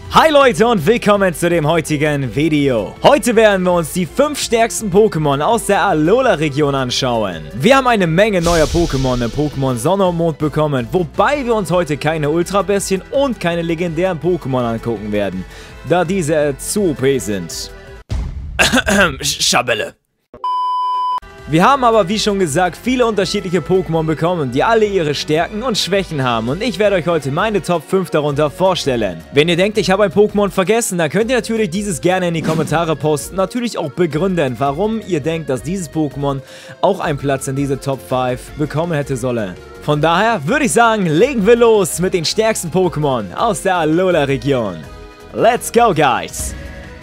Hi Leute und willkommen zu dem heutigen Video. Heute werden wir uns die 5 stärksten Pokémon aus der Alola-Region anschauen. Wir haben eine Menge neuer Pokémon im Pokémon Sonne und Mond bekommen, wobei wir uns heute keine Ultra-Bestien und keine legendären Pokémon angucken werden, da diese zu OP sind. Schabelle. Wir haben aber, wie schon gesagt, viele unterschiedliche Pokémon bekommen, die alle ihre Stärken und Schwächen haben. Und ich werde euch heute meine Top 5 darunter vorstellen. Wenn ihr denkt, ich habe ein Pokémon vergessen, dann könnt ihr natürlich dieses gerne in die Kommentare posten. Natürlich auch begründen, warum ihr denkt, dass dieses Pokémon auch einen Platz in diese Top 5 bekommen hätte sollen. Von daher würde ich sagen, legen wir los mit den stärksten Pokémon aus der Alola-Region. Let's go, guys!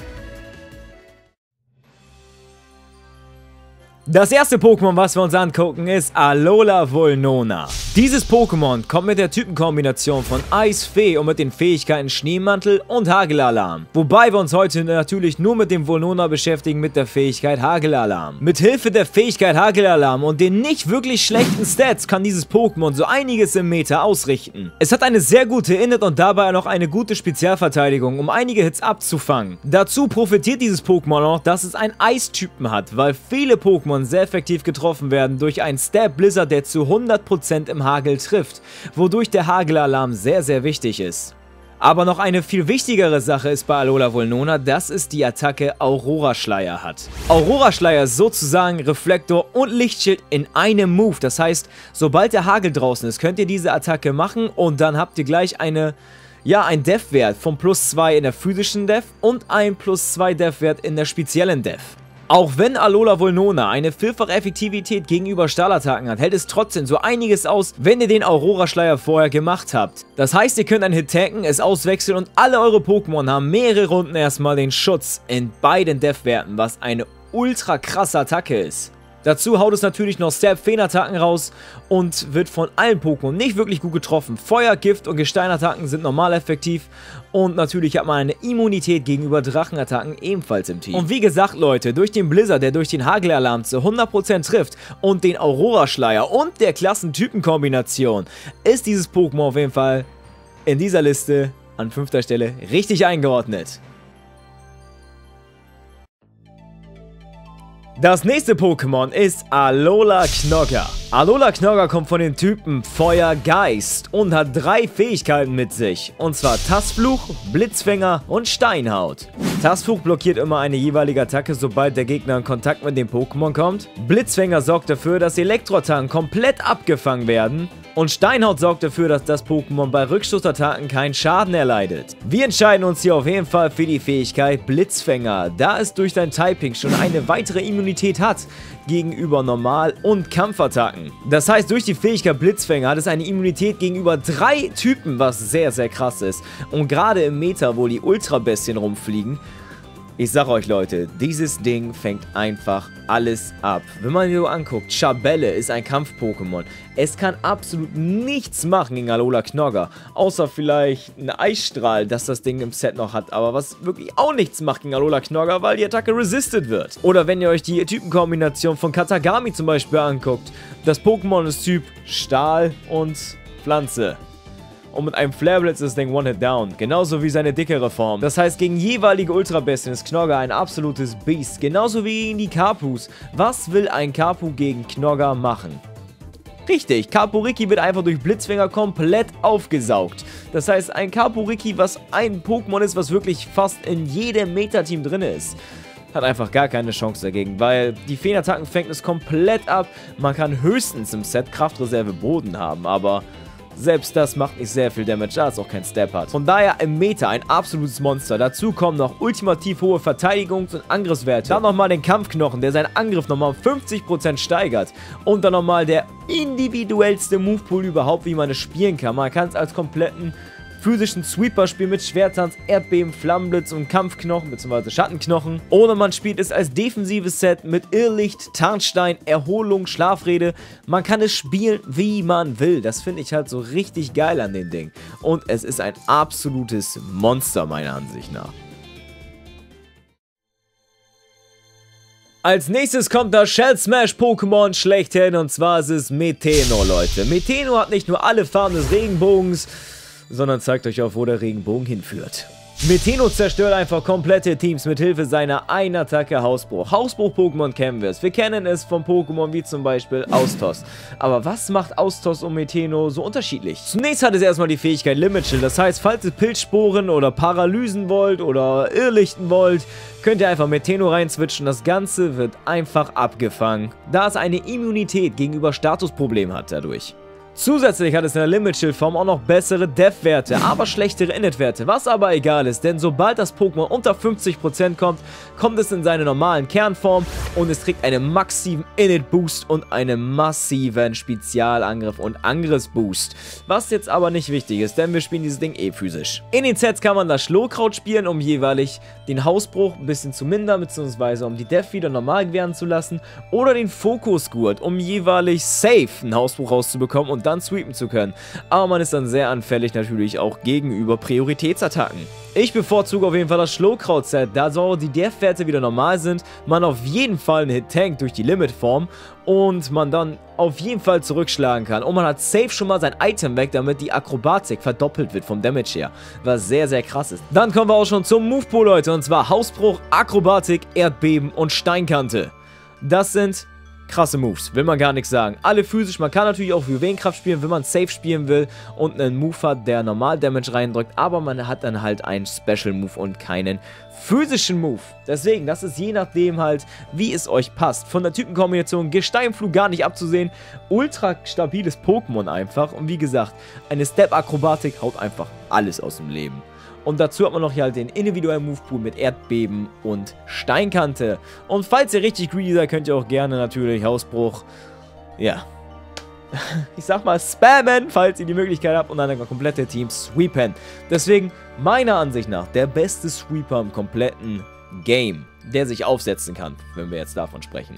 Das erste Pokémon, was wir uns angucken, ist Alola Volnona. Dieses Pokémon kommt mit der Typenkombination von Eisfee und mit den Fähigkeiten Schneemantel und Hagelalarm. Wobei wir uns heute natürlich nur mit dem Volnona beschäftigen mit der Fähigkeit Hagelalarm. Mit Hilfe der Fähigkeit Hagelalarm und den nicht wirklich schlechten Stats kann dieses Pokémon so einiges im Meta ausrichten. Es hat eine sehr gute Init und dabei noch eine gute Spezialverteidigung, um einige Hits abzufangen. Dazu profitiert dieses Pokémon noch, dass es einen Eistypen hat, weil viele Pokémon sehr effektiv getroffen werden durch einen Stab Blizzard, der zu 100% im Hagel trifft, wodurch der Hagelalarm sehr, sehr wichtig ist. Aber noch eine viel wichtigere Sache ist bei Alola Volnona, dass es die Attacke Aurora Schleier hat. Aurora Schleier ist sozusagen Reflektor und Lichtschild in einem Move. Das heißt, sobald der Hagel draußen ist, könnt ihr diese Attacke machen und dann habt ihr gleich ein Def-Wert von +2 in der physischen Def und ein +2 Def-Wert in der speziellen Def. Auch wenn Alola Volnona eine vielfache Effektivität gegenüber Stahlattacken hat, hält es trotzdem so einiges aus, wenn ihr den Aurora-Schleier vorher gemacht habt. Das heißt, ihr könnt einen Hit tanken, es auswechseln und alle eure Pokémon haben mehrere Runden erstmal den Schutz in beiden Def-Werten, was eine ultra krasse Attacke ist. Dazu haut es natürlich noch Stab-Feen-Attacken raus und wird von allen Pokémon nicht wirklich gut getroffen. Feuer-, Gift- und Gesteinattacken sind normal effektiv und natürlich hat man eine Immunität gegenüber Drachenattacken ebenfalls im Team. Und wie gesagt, Leute, durch den Blizzard, der durch den Hagelalarm zu 100% trifft und den Aurora-Schleier und der Klassentypen-Kombination ist dieses Pokémon auf jeden Fall in dieser Liste an 5. Stelle richtig eingeordnet. Das nächste Pokémon ist Alola Knogger. Alola Knogger kommt von den Typen Feuer, Geist und hat 3 Fähigkeiten mit sich. Und zwar Tastfluch, Blitzfänger und Steinhaut. Tastfluch blockiert immer eine jeweilige Attacke, sobald der Gegner in Kontakt mit dem Pokémon kommt. Blitzfänger sorgt dafür, dass Elektroattacken komplett abgefangen werden. Und Steinhaut sorgt dafür, dass das Pokémon bei Rückstoßattacken keinen Schaden erleidet. Wir entscheiden uns hier auf jeden Fall für die Fähigkeit Blitzfänger, da es durch sein Typing schon eine weitere Immunität hat gegenüber Normal- und Kampfattacken. Das heißt, durch die Fähigkeit Blitzfänger hat es eine Immunität gegenüber 3 Typen, was sehr, sehr krass ist. Und gerade im Meta, wo die Ultra-Bestien rumfliegen, ich sag euch Leute, dieses Ding fängt einfach alles ab. Wenn man sich so anguckt, Schabelle ist ein Kampf-Pokémon. Es kann absolut nichts machen gegen Alola Knogger. Außer vielleicht ein Eisstrahl, das das Ding im Set noch hat. Aber was wirklich auch nichts macht gegen Alola Knogger, weil die Attacke resisted wird. Oder wenn ihr euch die Typenkombination von Katagami zum Beispiel anguckt. Das Pokémon ist Typ Stahl und Pflanze. Und mit einem Flareblitz ist das Ding One-Hit-Down. Genauso wie seine dickere Form. Das heißt, gegen jeweilige Ultra-Bestien ist Knogger ein absolutes Biest. Genauso wie gegen die Karpus. Was will ein Karpu gegen Knogger machen? Richtig, Karpuriki wird einfach durch Blitzfänger komplett aufgesaugt. Das heißt, ein Karpuriki, was ein Pokémon ist, was wirklich fast in jedem Meta-Team drin ist, hat einfach gar keine Chance dagegen, weil die Feenattacken fängt es komplett ab. Man kann höchstens im Set Kraftreserve Boden haben, aber selbst das macht nicht sehr viel Damage, da es auch kein Stab hat. Von daher im Meta ein absolutes Monster. Dazu kommen noch ultimativ hohe Verteidigungs- und Angriffswerte. Dann nochmal den Kampfknochen, der seinen Angriff nochmal um 50% steigert. Und dann nochmal der individuellste Movepool überhaupt, wie man es spielen kann. Man kann es als kompletten physischen Sweeper spielen mit Schwertanz, Erdbeben, Flammenblitz und Kampfknochen bzw. Schattenknochen. Oder man spielt es als defensives Set mit Irrlicht, Tarnstein, Erholung, Schlafrede. Man kann es spielen, wie man will. Das finde ich halt so richtig geil an dem Ding. Und es ist ein absolutes Monster meiner Ansicht nach. Als nächstes kommt das Shell Smash Pokémon schlechthin und zwar ist es Meteno, Leute. Meteno hat nicht nur alle Farben des Regenbogens, sondern zeigt euch auch, wo der Regenbogen hinführt. Meteno zerstört einfach komplette Teams mit Hilfe seiner einen Attacke Hausbruch. Hausbruch-Pokémon kennen wir es. Wir kennen es von Pokémon wie zum Beispiel Austos. Aber was macht Austos und Meteno so unterschiedlich? Zunächst hat es erstmal die Fähigkeit Limit Shield. Das heißt, falls ihr Pilzsporen oder Paralysen wollt oder Irrlichten wollt, könnt ihr einfach Meteno reinswitchen. Das Ganze wird einfach abgefangen, da es eine Immunität gegenüber Statusproblemen hat dadurch. Zusätzlich hat es in der Limit-Shield-Form auch noch bessere Death-Werte, aber schlechtere Init-Werte, was aber egal ist, denn sobald das Pokémon unter 50% kommt, kommt es in seine normalen Kernform und es trägt einen massiven Init-Boost und einen massiven Spezialangriff und Angriffsboost, was jetzt aber nicht wichtig ist, denn wir spielen dieses Ding eh physisch. In den Sets kann man das Schlowkraut spielen, um jeweilig den Hausbruch ein bisschen zu mindern, beziehungsweise um die Death wieder normal werden zu lassen, oder den Fokusgurt, um jeweilig safe einen Hausbruch rauszubekommen und dann sweepen zu können. Aber man ist dann sehr anfällig natürlich auch gegenüber Prioritätsattacken. Ich bevorzuge auf jeden Fall das Schlowkraut-Set, da so die Death-Werte wieder normal sind, man auf jeden Fall einen Hit tankt durch die Limit-Form und man dann auf jeden Fall zurückschlagen kann. Und man hat safe schon mal sein Item weg, damit die Akrobatik verdoppelt wird vom Damage her, was sehr, sehr krass ist. Dann kommen wir auch schon zum Move-Pool, Leute, und zwar Hausbruch, Akrobatik, Erdbeben und Steinkante. Das sind krasse Moves, will man gar nichts sagen. Alle physisch, man kann natürlich auch Juwelenkraft spielen, wenn man safe spielen will und einen Move hat, der normal Damage reindrückt, aber man hat dann halt einen Special Move und keinen physischen Move. Deswegen, das ist je nachdem halt, wie es euch passt. Von der Typenkombination Gesteinflug gar nicht abzusehen. Ultra stabiles Pokémon einfach. Und wie gesagt, eine Step-Akrobatik haut einfach alles aus dem Leben. Und dazu hat man noch hier halt den individuellen Movepool mit Erdbeben und Steinkante. Und falls ihr richtig greedy seid, könnt ihr auch gerne natürlich Hausbruch, ja, ich sag mal spammen, falls ihr die Möglichkeit habt und dann komplette Teams sweepen. Deswegen, meiner Ansicht nach, der beste Sweeper im kompletten Game, der sich aufsetzen kann, wenn wir jetzt davon sprechen.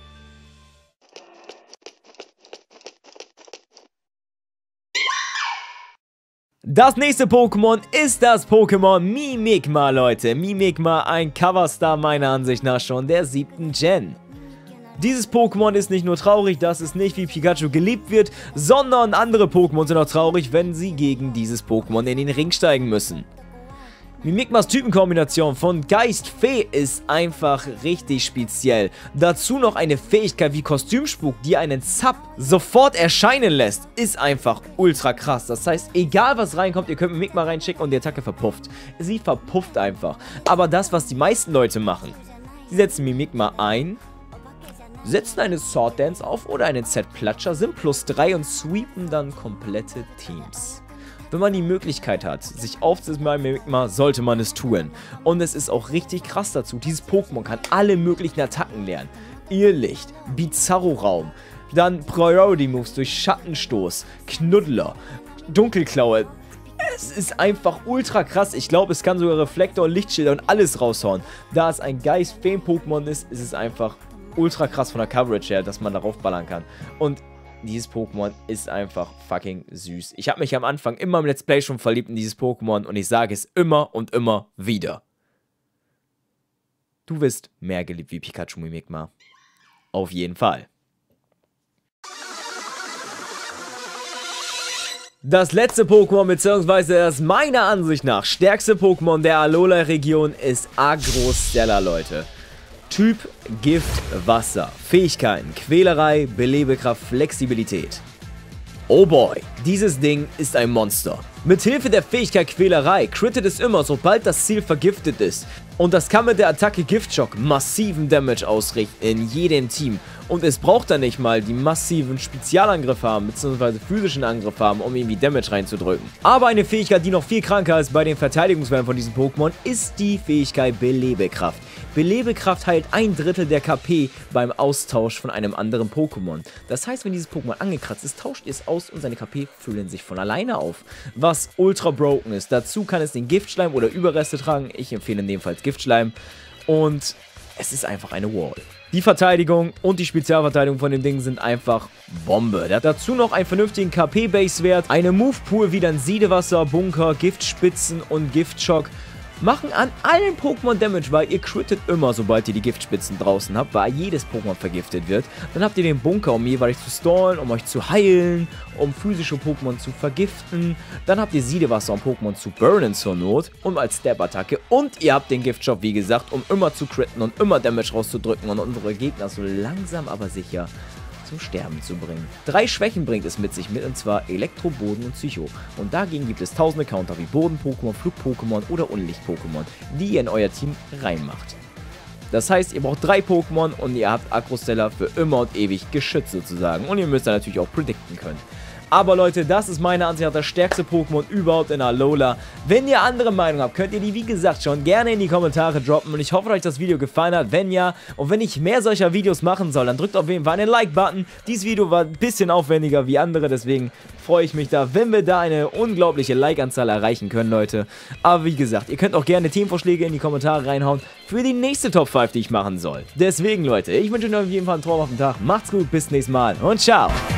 Das nächste Pokémon ist das Pokémon Mimikma, Leute. Mimikma, ein Coverstar meiner Ansicht nach schon der 7. Gen. Dieses Pokémon ist nicht nur traurig, dass es nicht wie Pikachu geliebt wird, sondern andere Pokémon sind auch traurig, wenn sie gegen dieses Pokémon in den Ring steigen müssen. Mimikmas Typenkombination von Geist-Fee ist einfach richtig speziell. Dazu noch eine Fähigkeit wie Kostümspuk, die einen Zap sofort erscheinen lässt, ist einfach ultra krass. Das heißt, egal was reinkommt, ihr könnt Mimikma reinschicken und die Attacke verpufft. Sie verpufft einfach. Aber das, was die meisten Leute machen, sie setzen Mimikma ein, setzen eine Sword Dance auf oder einen Z-Platscher, sind +3 und sweepen dann komplette Teams. Wenn man die Möglichkeit hat, sich aufzusetzen bei Mimikma, sollte man es tun. Und es ist auch richtig krass dazu. Dieses Pokémon kann alle möglichen Attacken lernen. Irrlicht, Bizarro-Raum, dann Priority-Moves durch Schattenstoß, Knuddler, Dunkelklaue. Es ist einfach ultra krass. Ich glaube, es kann sogar Reflektor und Lichtschilder und alles raushauen. Da es ein Geist-Feen-Pokémon ist, ist es einfach ultra krass von der Coverage her, dass man darauf ballern kann. Und dieses Pokémon ist einfach fucking süß. Ich habe mich am Anfang immer im Let's Play schon verliebt in dieses Pokémon und ich sage es immer und immer wieder. Du wirst mehr geliebt wie Pikachu Mimikma. Auf jeden Fall. Das letzte Pokémon, beziehungsweise das meiner Ansicht nach stärkste Pokémon der Alola-Region ist Agrostella, Leute. Typ Gift Wasser. Fähigkeiten: Quälerei, Belebekraft, Flexibilität. Oh boy, dieses Ding ist ein Monster. Mit Hilfe der Fähigkeit Quälerei crittet es immer, sobald das Ziel vergiftet ist. Und das kann mit der Attacke Giftschock massiven Damage ausrichten in jedem Team. Und es braucht dann nicht mal die massiven Spezialangriffe haben, beziehungsweise physischen Angriff haben, um irgendwie Damage reinzudrücken. Aber eine Fähigkeit, die noch viel kranker ist bei den Verteidigungswellen von diesem Pokémon, ist die Fähigkeit Belebekraft. Belebekraft heilt 1/3 der KP beim Austausch von einem anderen Pokémon. Das heißt, wenn dieses Pokémon angekratzt ist, tauscht es aus und seine KP füllen sich von alleine auf. Was ultra broken ist. Dazu kann es den Giftschleim oder Überreste tragen. Ich empfehle in dem Fall Giftschleim. Und es ist einfach eine Wall. Die Verteidigung und die Spezialverteidigung von dem Ding sind einfach Bombe. Der hat dazu noch einen vernünftigen KP-Base-Wert, eine Move-Pool wie dann Siedewasser, Bunker, Giftspitzen und Giftschock. machen an allen Pokémon Damage, weil ihr crittet immer, sobald ihr die Giftspitzen draußen habt, weil jedes Pokémon vergiftet wird. Dann habt ihr den Bunker, um jeweilig zu stallen, um euch zu heilen, um physische Pokémon zu vergiften. Dann habt ihr Siedewasser, um Pokémon zu burnen zur Not, und als Step-Attacke. Und ihr habt den Giftshop, wie gesagt, um immer zu critten und immer Damage rauszudrücken und unsere Gegner so langsam aber sicher zum Sterben zu bringen. 3 Schwächen bringt es mit sich und zwar Elektro, Boden und Psycho. Und dagegen gibt es tausende Counter wie Boden-Pokémon, Flug-Pokémon oder Unlicht-Pokémon, die ihr in euer Team reinmacht. Das heißt, ihr braucht 3 Pokémon und ihr habt Akrostella für immer und ewig geschützt sozusagen. Und ihr müsst dann natürlich auch predikten können. Aber Leute, das ist meiner Ansicht nach das stärkste Pokémon überhaupt in Alola. Wenn ihr andere Meinung habt, könnt ihr die wie gesagt schon gerne in die Kommentare droppen. Und ich hoffe, euch das Video gefallen hat. Wenn ja, und wenn ich mehr solcher Videos machen soll, dann drückt auf jeden Fall einen Like-Button. Dieses Video war ein bisschen aufwendiger wie andere, deswegen freue ich mich da, wenn wir da eine unglaubliche Like-Anzahl erreichen können, Leute. Aber wie gesagt, ihr könnt auch gerne Themenvorschläge in die Kommentare reinhauen für die nächste Top 5, die ich machen soll. Deswegen, Leute, ich wünsche euch auf jeden Fall einen traumhaften Tag. Macht's gut, bis nächstes Mal und ciao!